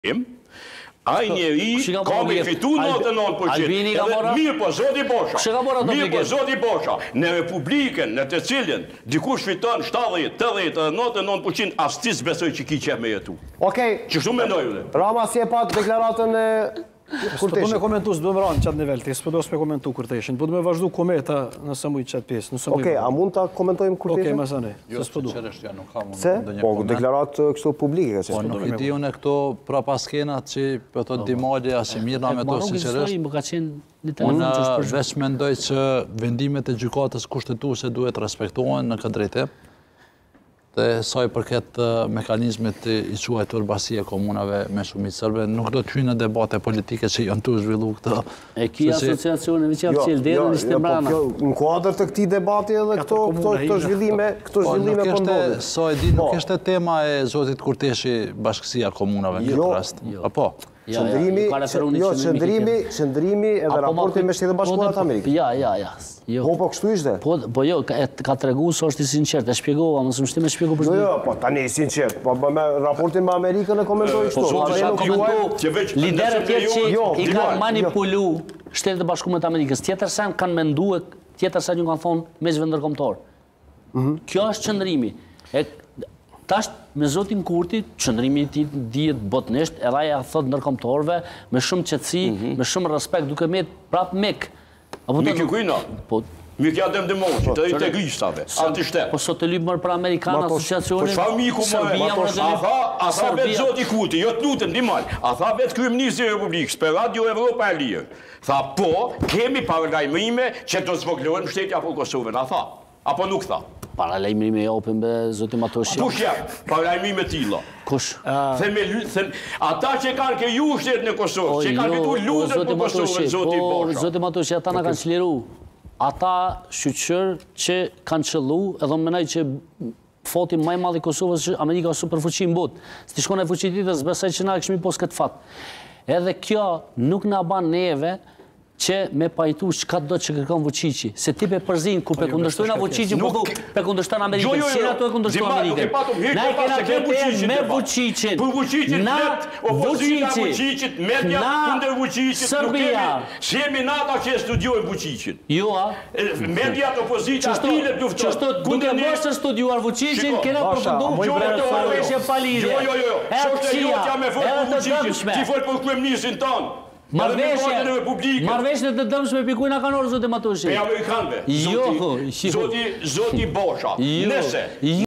Ai njeri ka me fitu 99%. Mirë po, Zoti Bosha, në Republikën në të cilën dikush fiton 70, 80, 99%, as ti s'besoj që ki qef me jetu. Okej. Që shumë mendoj ule. Rama si e pat deklaratën e Kurteshin. Po me komentu, s'do me ranë qatë nivel, s'po do s'me komentu Kurteshin, po do me vazhdu kometa nëse mujtë qatë pjesë. Okej, a mund ta komentojmë Kurteshin? Okej, masane, se s'po du. Se? Po, deklaratë kështu publike, se Po, nuk i di unë e këto pra paskenat që për të dimali Asimirna me to sinqeresht. Unë veç mendoj që vendimet e gjykatës kushtetuese duhet respektohen në këtë drejtim. Dhe sa i përket mekanizmit i quajtur basia komunave me shumicë sërbe, nuk do të hyjë në debate politike që janë tu zhvillu këtë. E ki asociacioneve që japë cilë derën ishte mbrana. Në kuadër të këtij debati edhe këto zhvillime pëndodhin. Sa e di, nuk ishte tema e Zotit Kurteshi bashkësia komunave në këtë rast. Apo? Qëndrimi edhe raporti me Shtetet Bashkuara të Amerikës. Ja. Po kështu ishte? Po jo, ka të regu së është i sinqert, e shpjegova, mësë më shti me shpjegu për shpjegu. Jo, po tani i sinqert, po me raportin me Amerikën e komentoj shtu. Liderët tjetë që i ka manipulu Shtetet Bashkuara të Amerikës, tjetër sen kanë mendu e tjetër sen ju kanë thonë me zhvë ndërkombëtar. Kjo është qëndrimi. Tash me Zotin Kurti, qëndrimi ti dihet botnisht, edhe aja thot ndërkombëtarëve me shumë qetësi, me shumë respekt, duke me prap mik. Mi kjo kujna? Mi kja dem demonqit, edhe i të gjishtave, anti-shtet. Po sot të lypë mërë për Amerikanë, asociacionin... Po shfa miku më a tha vetë Zoti Kurti, jo të lutën, dimal, a tha vetë kryeministri i Republikës, për Radio Evropa e Lirë. Tha, po, kemi paralajmërime që do zvoglohen shteti apo Kosovën, a tha, apo nuk tha? Paralajmërime e opën be Zoti Matoshi. Kush jam? Paralajmërime tilla. Kush? Ata që kanë ke ju shtetë në Kosovë, që kanë këtu lutën për Kosovën, Zoti Bosha. Zoti Matoshi, ata në kanë qliru. Ata shqyqër që kanë qëllu, edhe më menaj që foti maj madhi Kosovës që Amerika është superfuqi në botë. Së të shkone fuqitit dhe zbesaj që na e këshmi pos këtë fatë. Edhe kjo nuk na ban neve që me pajtu qëka do që kërkon Vučići. Se ti pe përzin, ku pe kundërshtojna Vučići, po pe kundërshtojna Amerikën. Si na to e kundërshtojna Amerikën? Na e kena këtë me Vučićin. Për Vučićin met, opozita Vučićit, media kundër Vučićit, nuk kemi. Si jemi nata që e studiojnë Vučićin. Jo, a? Mediat opozita, tilet luftot. Duke mos e studiuar Vučićin, kena përfëndu për të marrëveshje palidhje. Jo. Shoshte jotja me folë për Vučićin, ti folë për kryeministrin tonë. Marrëveshje të dëmshme pikujna kanë orë, Zoti Matoshi. Pe Amerikanëve. Zoti Bosha. Nëse